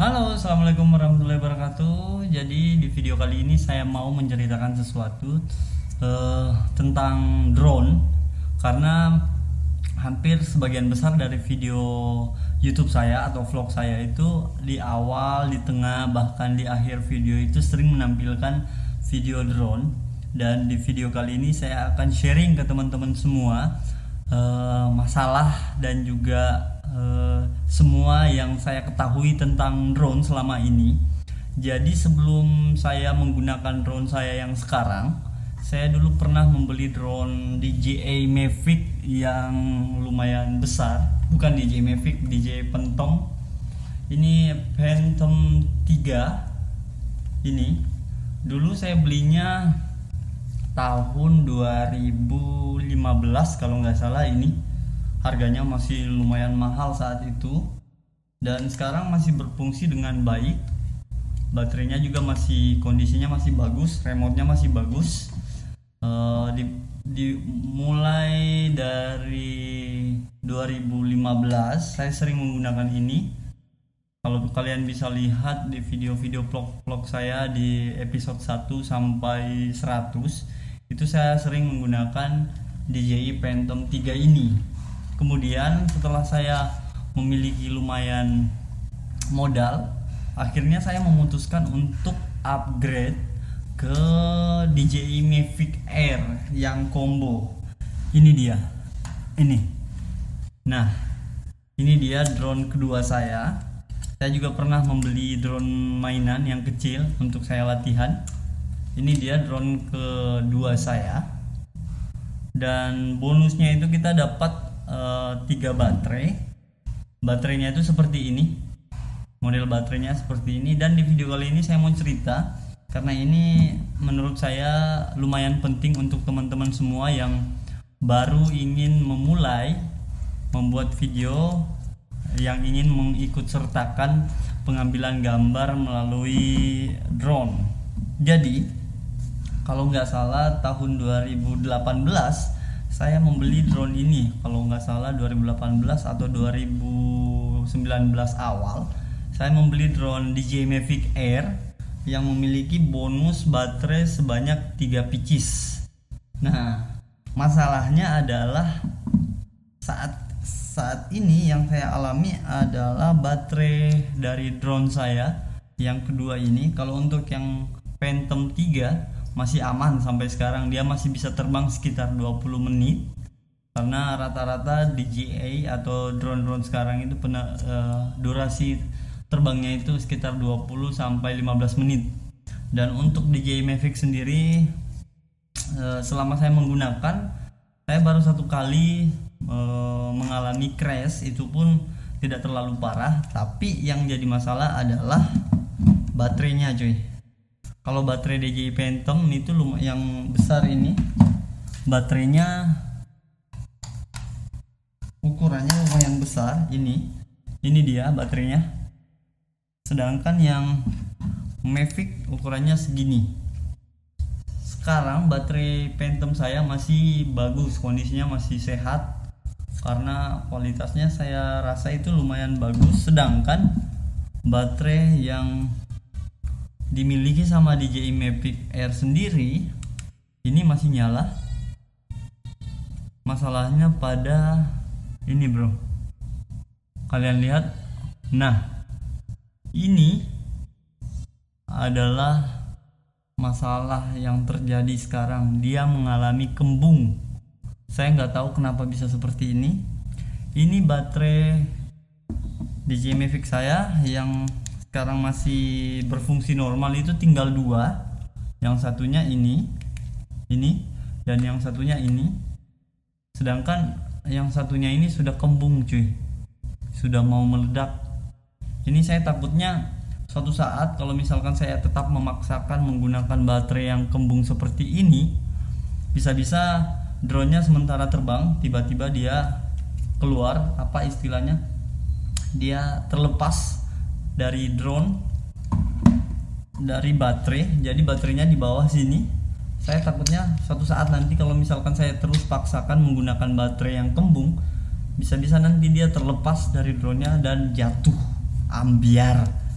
Halo, assalamualaikum warahmatullahi wabarakatuh. Jadi di video kali ini saya mau menceritakan sesuatu tentang drone, karena hampir sebagian besar dari video YouTube saya atau vlog saya itu di awal, di tengah, bahkan di akhir video itu sering menampilkan video drone. Dan di video kali ini saya akan sharing ke teman-teman semua masalah dan juga semua yang saya ketahui tentang drone selama ini. Jadi sebelum saya menggunakan drone saya yang sekarang, saya dulu pernah membeli drone DJI Mavic yang lumayan besar. Bukan DJI Mavic, DJI Phantom. Ini Phantom 3. Ini dulu saya belinya tahun 2015 kalau nggak salah. Ini harganya masih lumayan mahal saat itu, dan sekarang masih berfungsi dengan baik. Baterainya juga masih, kondisinya masih bagus, remote-nya masih bagus. Mulai dari 2015 saya sering menggunakan ini. Kalau kalian bisa lihat di video-video vlog saya di episode 1 sampai 100, itu saya sering menggunakan DJI Phantom 3 ini. Kemudian setelah saya memiliki lumayan modal, akhirnya saya memutuskan untuk upgrade ke DJI Mavic Air yang combo. Ini dia. Ini. Nah, ini dia drone kedua saya. Saya juga pernah membeli drone mainan yang kecil untuk saya latihan. Ini dia drone kedua saya. Dan bonusnya itu kita dapat 3 baterai. Baterainya itu seperti ini, model baterainya seperti ini. Dan di video kali ini saya mau cerita, karena ini menurut saya lumayan penting untuk teman-teman semua yang baru ingin memulai membuat video, yang ingin mengikut sertakan pengambilan gambar melalui drone. Jadi kalau nggak salah tahun 2018 saya membeli drone ini, kalau nggak salah 2018 atau 2019 awal, saya membeli drone DJI Mavic Air yang memiliki bonus baterai sebanyak 3 pieces. Nah, masalahnya adalah saat ini yang saya alami adalah baterai dari drone saya yang kedua ini. Kalau untuk yang Phantom 3 masih aman sampai sekarang, dia masih bisa terbang sekitar 20 menit, karena rata-rata DJI atau drone-drone sekarang itu durasi terbangnya itu sekitar 20 sampai 15 menit. Dan untuk DJI Mavic sendiri, selama saya menggunakan, saya baru 1 kali mengalami crash, itu pun tidak terlalu parah. Tapi yang jadi masalah adalah baterainya, cuy. Kalau baterai DJI Phantom itu yang besar ini, baterainya ukurannya lumayan besar. Ini dia baterainya. Sedangkan yang Mavic ukurannya segini. Sekarang baterai Phantom saya masih bagus, kondisinya masih sehat, karena kualitasnya saya rasa itu lumayan bagus. Sedangkan baterai yang dimiliki sama DJI Mavic Air sendiri ini masih nyala. Masalahnya pada ini, bro, kalian lihat. Nah, ini adalah masalah yang terjadi sekarang. Dia mengalami kembung. Saya nggak tahu kenapa bisa seperti ini. Ini baterai DJI Mavic saya yang sekarang masih berfungsi normal itu tinggal 2. Yang satunya ini, dan yang satunya ini. Sedangkan yang satunya ini sudah kembung, cuy. Sudah mau meledak. Ini saya takutnya suatu saat kalau misalkan saya tetap memaksakan menggunakan baterai yang kembung seperti ini, bisa-bisa drone-nya sementara terbang, tiba-tiba dia keluar, apa istilahnya, dia terlepas dari drone, dari baterai. Jadi baterainya di bawah sini. Saya takutnya suatu saat nanti kalau misalkan saya terus paksakan menggunakan baterai yang kembung, bisa-bisa nanti dia terlepas dari drone-nya dan jatuh, ambiar.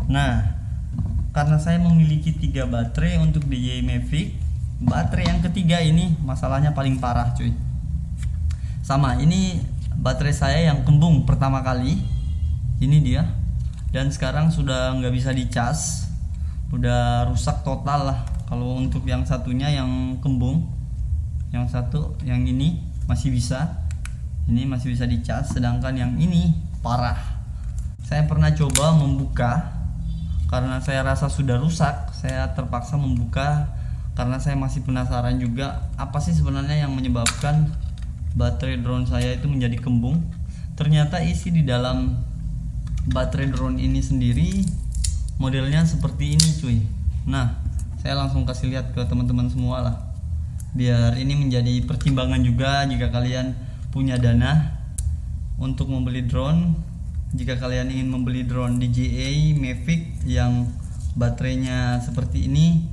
Nah, karena saya memiliki 3 baterai untuk DJI Mavic, baterai yang ketiga ini masalahnya paling parah cuy. Sama, ini baterai saya yang kembung pertama kali. Ini dia. Dan sekarang sudah nggak bisa dicas, udah rusak total lah. Kalau untuk yang satunya yang kembung, yang satu, yang ini masih bisa. Ini masih bisa dicas, sedangkan yang ini parah. Saya pernah coba membuka, karena saya rasa sudah rusak, saya terpaksa membuka karena saya masih penasaran juga apa sih sebenarnya yang menyebabkan baterai drone saya itu menjadi kembung. Ternyata isi di dalam baterai drone ini sendiri modelnya seperti ini cuy. Nah, saya langsung kasih lihat ke teman-teman semua lah, biar ini menjadi pertimbangan juga jika kalian punya dana untuk membeli drone. Jika kalian ingin membeli drone DJI Mavic yang baterainya seperti ini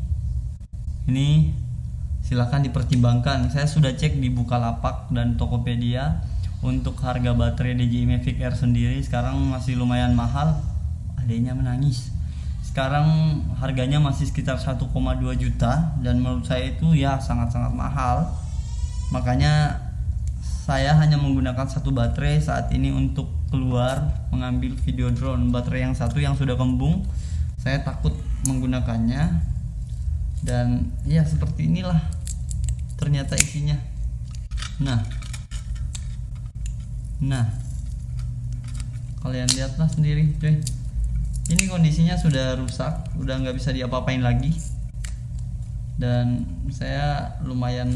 silahkan dipertimbangkan. Saya sudah cek di Bukalapak dan Tokopedia untuk harga baterai DJI Mavic Air sendiri sekarang masih lumayan mahal. Adanya menangis. Sekarang harganya masih sekitar 1,2 juta dan menurut saya itu ya sangat-sangat mahal. Makanya saya hanya menggunakan satu baterai saat ini untuk keluar mengambil video drone. Baterai yang satu yang sudah kembung, saya takut menggunakannya. Dan ya seperti inilah ternyata isinya. Nah, kalian lihatlah sendiri cuy. Ini kondisinya sudah rusak, udah nggak bisa diapa-apain lagi. Dan saya lumayan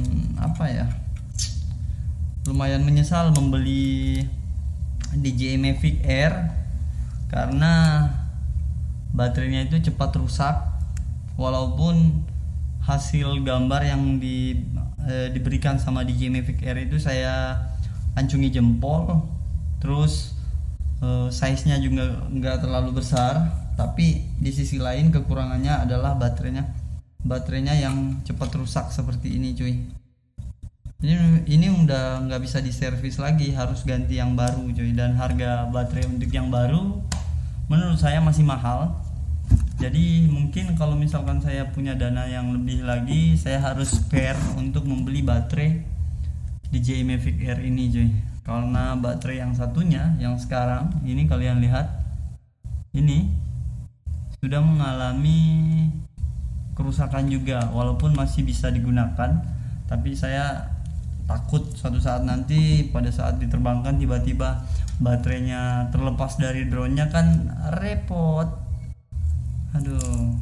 menyesal membeli DJI Mavic Air karena baterainya itu cepat rusak. Walaupun hasil gambar yang diberikan sama DJI Mavic Air itu saya acungi jempol, terus size-nya juga nggak terlalu besar, tapi di sisi lain kekurangannya adalah baterainya yang cepat rusak seperti ini cuy. Ini udah nggak bisa diservis lagi, harus ganti yang baru cuy. Dan harga baterai untuk yang baru menurut saya masih mahal. Jadi mungkin kalau misalkan saya punya dana yang lebih lagi, saya harus spare untuk membeli baterai DJI Mavic Air ini cuy. Karena baterai yang satunya, yang sekarang ini kalian lihat, ini sudah mengalami kerusakan juga. Walaupun masih bisa digunakan, tapi saya takut suatu saat nanti pada saat diterbangkan tiba-tiba baterainya terlepas dari drone-nya, kan repot. Aduh.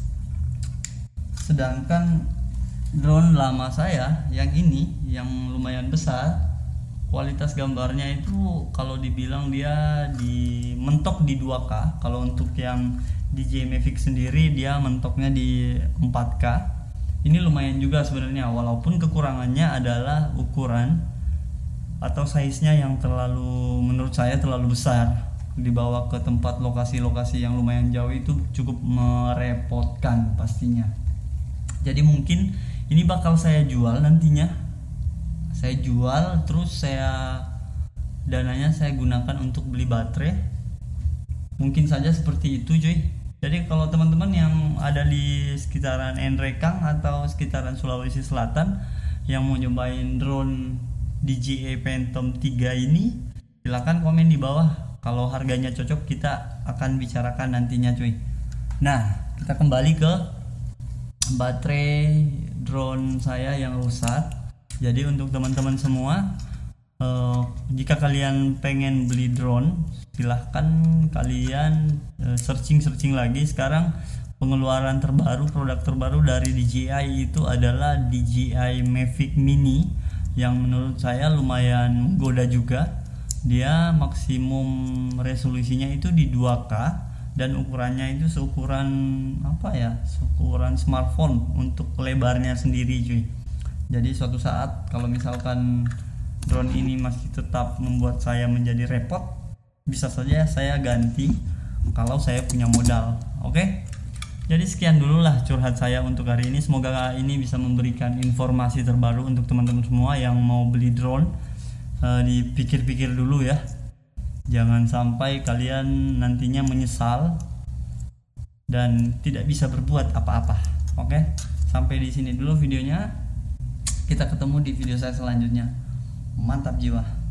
Sedangkan drone lama saya yang ini yang lumayan besar, kualitas gambarnya itu kalau dibilang dia mentok di 2K. Kalau untuk yang DJI Mavic sendiri dia mentoknya di 4K. Ini lumayan juga sebenarnya, walaupun kekurangannya adalah ukuran atau size-nya yang menurut saya terlalu besar. Dibawa ke tempat lokasi-lokasi yang lumayan jauh itu cukup merepotkan pastinya. Jadi mungkin ini bakal saya jual nantinya. Saya jual, terus dananya saya gunakan untuk beli baterai. Mungkin saja seperti itu cuy. Jadi kalau teman-teman yang ada di sekitaran Nrekang atau sekitaran Sulawesi Selatan yang mau nyobain drone DJI Phantom 3 ini, silahkan komen di bawah. Kalau harganya cocok kita akan bicarakan nantinya cuy. Nah, kita kembali ke baterai drone saya yang rusak. Jadi untuk teman-teman semua, jika kalian pengen beli drone, silahkan kalian searching lagi. Sekarang pengeluaran terbaru, produk terbaru dari DJI itu adalah DJI Mavic Mini, yang menurut saya lumayan menggoda juga. Dia maksimum resolusinya itu di 2K dan ukurannya itu seukuran seukuran smartphone untuk lebarnya sendiri cuy. Jadi suatu saat kalau misalkan drone ini masih tetap membuat saya menjadi repot, bisa saja saya ganti kalau saya punya modal. Oke? Jadi sekian dulu lah curhat saya untuk hari ini. Semoga ini bisa memberikan informasi terbaru untuk teman-teman semua yang mau beli drone. Dipikir-pikir dulu ya. Jangan sampai kalian nantinya menyesal dan tidak bisa berbuat apa-apa. Oke, sampai di sini dulu videonya. Kita ketemu di video saya selanjutnya. Mantap jiwa.